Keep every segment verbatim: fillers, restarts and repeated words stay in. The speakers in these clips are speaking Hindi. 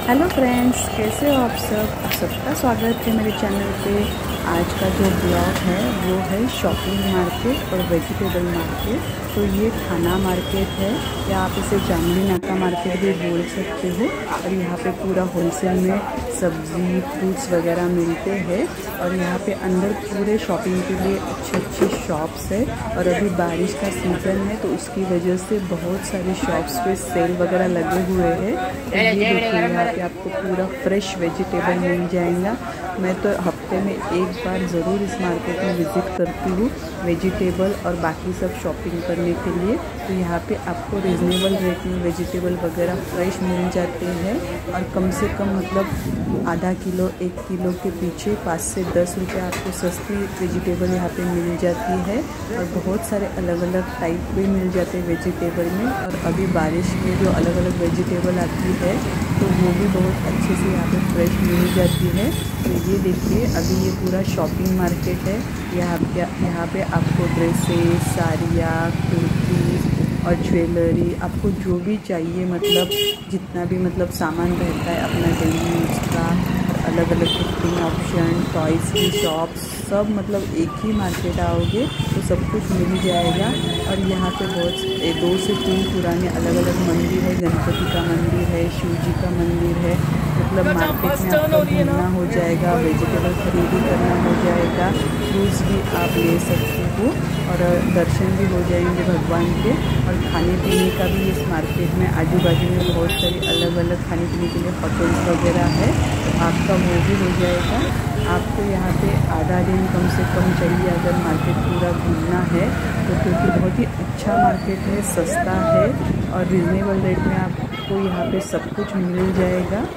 हेलो फ्रेंड्स, कैसे हो आप सब आप सबका स्वागत है मेरे चैनल पे। आज का जो ब्लॉग है वो है शॉपिंग मार्केट और वेजिटेबल मार्केट। तो ये थाना मार्केट है या आप इसे जामली नाका मार्केट भी बोल सकते हो। और यहाँ पे पूरा होलसेल में सब्ज़ी फ्रूट्स वगैरह मिलते हैं। और यहाँ पे अंदर पूरे शॉपिंग के लिए अच्छी अच्छी शॉप्स है। और अभी बारिश का सीज़न है तो उसकी वजह से बहुत सारी शॉप्स पे सेल वगैरह लगे हुए हैं। तो ये देखिए, यहाँ पे आपको पूरा फ्रेश वेजिटेबल मिल जाएगा। मैं तो हफ्ते में एक बार ज़रूर इस मार्केट में विज़िट करती हूँ वेजिटेबल और बाकी सब शॉपिंग करने के लिए। तो यहाँ पे आपको रिजनेबल रेट में वेजिटेबल वगैरह फ्रेश मिल जाते हैं। और कम से कम मतलब आधा किलो एक किलो के पीछे पाँच से दस रुपये आपको सस्ती वेजिटेबल यहाँ पे मिल जाती है। और बहुत सारे अलग अलग टाइप भी मिल जाते हैं वेजिटेबल में। और अभी बारिश में जो अलग अलग वेजिटेबल आती है तो वो भी बहुत अच्छे से यहाँ पे फ्रेश मिल जाती है। तो ये देखिए, अभी ये पूरा शॉपिंग मार्केट है। यहाँ पे यहाँ पे आपको ड्रेसेस, साड़ियाँ, कुर्ती और ज्वेलरी, आपको जो भी चाहिए मतलब जितना भी मतलब सामान रहता है अपना डेली यूज़ का, और अलग अलग गिफ्टिंग ऑप्शन, टॉयज़ की शॉप्स, सब मतलब एक ही मार्केट आओगे तो सब कुछ मिल जाएगा। और यहाँ पे बहुत दो से तीन पुराने अलग अलग मंदिर है। गणपति का मंदिर है, शिव जी का मंदिर है। मतलब मार्केट में आपका घूमना हो जाएगा, वेजिटेबल खरीदी करना हो जाएगा, फ्रूट्स भी आप ले सकते हो और दर्शन भी हो जाएंगे भगवान के। और खाने पीने का भी इस मार्केट में आजू बाजू में बहुत सारी अलग अलग खाने पीने के लिए होटल्स वगैरह है, तो आपका वो भी हो जाएगा। आपको यहाँ पे आधा दिन कम से कम चाहिए अगर मार्केट पूरा घूमना है तो, क्योंकि बहुत ही अच्छा मार्केट है, सस्ता है और रिजनेबल रेट में आपको यहाँ पे सब कुछ मिल जाएगा।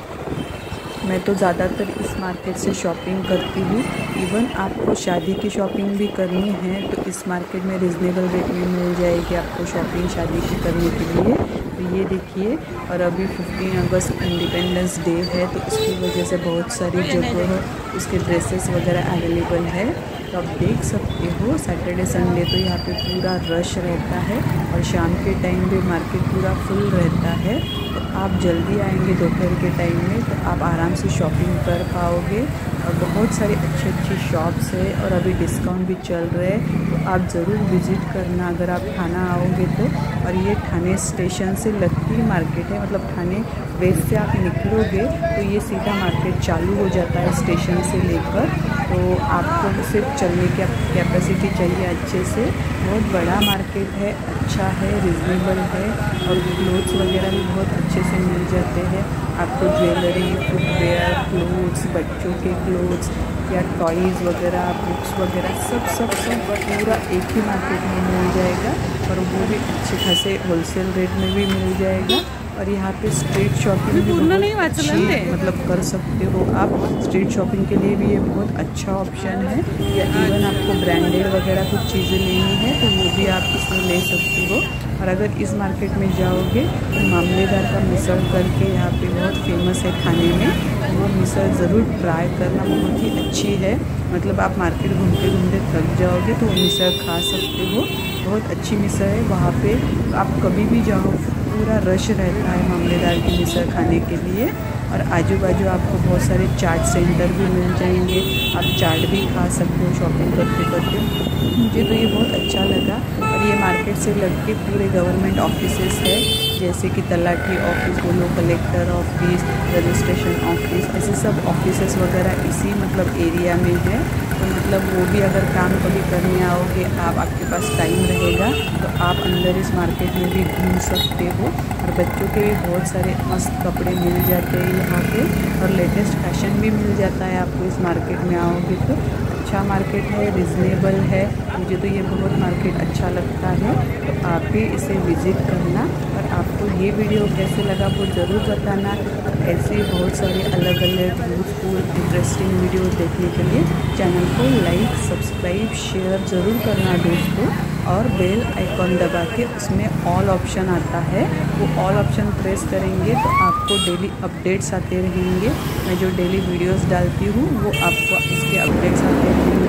मैं तो ज़्यादातर इस मार्केट से शॉपिंग करती हूँ। इवन आपको शादी की शॉपिंग भी करनी है तो इस मार्केट में रिजनेबल रेट में मिल जाएगी आपको शॉपिंग शादी की करने के लिए। तो ये देखिए, और अभी पंद्रह अगस्त इंडिपेंडेंस डे है तो इसकी वजह से बहुत सारी जगह उसके ड्रेसेस वगैरह अवेलेबल है। तो आप देख सकते हो सैटरडे संडे तो यहाँ पे पूरा रश रहता है और शाम के टाइम भी मार्केट पूरा फुल रहता है। तो आप जल्दी आएंगे दोपहर के टाइम में तो आप आराम से शॉपिंग कर पाओगे। और बहुत सारी अच्छी अच्छी शॉप्स है और अभी डिस्काउंट भी चल रहे हैं, तो आप ज़रूर विज़िट करना अगर आप थाना आओगे तो। और ये थाने स्टेशन से लगती मार्केट है, मतलब थाने वेस्ट से आप निकलोगे तो ये सीधा मार्केट चालू हो जाता है स्टेशन से लेकर। तो आपको सिर्फ चलने की कैपेसिटी चाहिए अच्छे से। बहुत बड़ा मार्केट है, अच्छा है, रिजनेबल है और क्लोथ्स वगैरह भी बहुत अच्छे से मिल जाते हैं। आपको ज्वेलरी, फुटवेयर, क्लोथ्स, बच्चों के क्लोथ्स या टॉयज़ वगैरह, बुक्स वगैरह सब सब सब पूरा एक ही मार्केट में मिल जाएगा। और वो भी अच्छे खासे होलसेल रेट में भी मिल जाएगा। और यहाँ पे स्ट्रीट शॉपिंग भी बहुत अच्छी मतलब कर सकते हो आप। स्ट्रीट शॉपिंग के लिए भी ये बहुत अच्छा ऑप्शन है। या इवन आपको ब्रांडेड वगैरह कुछ चीज़ें लेनी है तो वो भी आप इसमें ले सकते हो। और अगर इस मार्केट में जाओगे तो मामलेदार का मिसल करके यहाँ पे बहुत फेमस है खाने में, वो मिसल ज़रूर ट्राई करना, बहुत ही अच्छी है। मतलब आप मार्केट घूमते घूमते थक जाओगे तो वो मिसल खा सकते हो, बहुत अच्छी मिसल है। वहाँ पे आप कभी भी जाओ पूरा रश रहता है मामलेदार की मिसल खाने के लिए। और आजू बाजू आपको बहुत सारे चाट सेंटर भी मिल जाएंगे, आप चाट भी खा सकते हो शॉपिंग करते करते। मुझे तो ये बहुत अच्छा लगा। और ये मार्केट से लग के पूरे गवर्नमेंट ऑफिसेस है, जैसे कि तलाठी ऑफिस बोलो, कलेक्टर ऑफिस, रजिस्ट्रेशन ऑफिस, ऐसे सब ऑफिसेस वगैरह इसी मतलब एरिया में है। तो मतलब वो भी अगर काम कभी करने आओगे आप, आपके पास टाइम रहेगा तो आप अंदर इस मार्केट में भी घूम सकते हो। और बच्चों के भी बहुत सारे मस्त कपड़े मिल जाते हैं यहाँ पे और लेटेस्ट फैशन भी मिल जाता है आपको इस मार्केट में आओगे तो। अच्छा मार्केट है, रिजनेबल है, मुझे तो ये बहुत मार्केट अच्छा लगता है। तो आप भी इसे विज़िट करना। और आपको ये वीडियो कैसे लगा वो ज़रूर बताना। और ऐसे ही बहुत सारे अलग अलग यूज़फुल इंटरेस्टिंग वीडियो देखने के लिए चैनल को लाइक, सब्सक्राइब, शेयर ज़रूर करना दोस्तों। और बेल आइकॉन दबा के उसमें ऑल ऑप्शन आता है, वो ऑल ऑप्शन प्रेस करेंगे तो आपको डेली अपडेट्स आते रहेंगे। मैं जो डेली वीडियोस डालती हूँ वो आपको उसके अपडेट्स आते रहेंगे।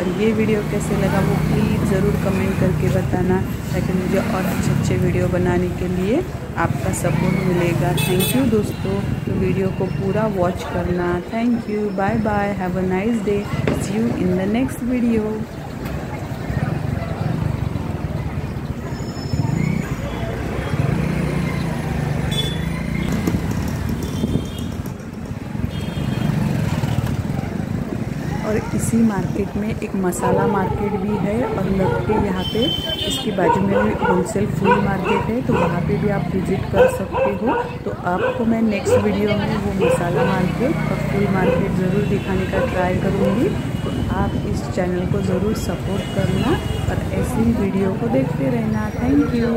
और ये वीडियो कैसे लगा वो प्लीज़ ज़रूर कमेंट करके बताना, ताकि मुझे और अच्छे अच्छे वीडियो बनाने के लिए आपका सपोर्ट मिलेगा। थैंक यू दोस्तों, तो वीडियो को पूरा वॉच करना। Thank you, bye bye, have a nice day, see you in the next video. और इसी मार्केट में एक मसाला मार्केट भी है, और लग के यहाँ पे इसके बाजू में भी होलसेल फूल मार्केट है, तो वहाँ पे भी आप विज़िट कर सकते हो। तो आपको मैं नेक्स्ट वीडियो में वो मसाला मार्केट और फूल मार्केट ज़रूर दिखाने का ट्राई करूँगी। तो आप इस चैनल को ज़रूर सपोर्ट करना और ऐसी वीडियो को देखते रहना। Thank you.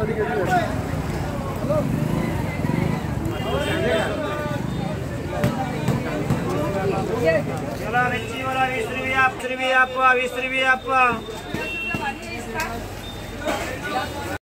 चला मिर्ची वाला बीस रुपये आप बीस रुपये आप बीस रुपये आप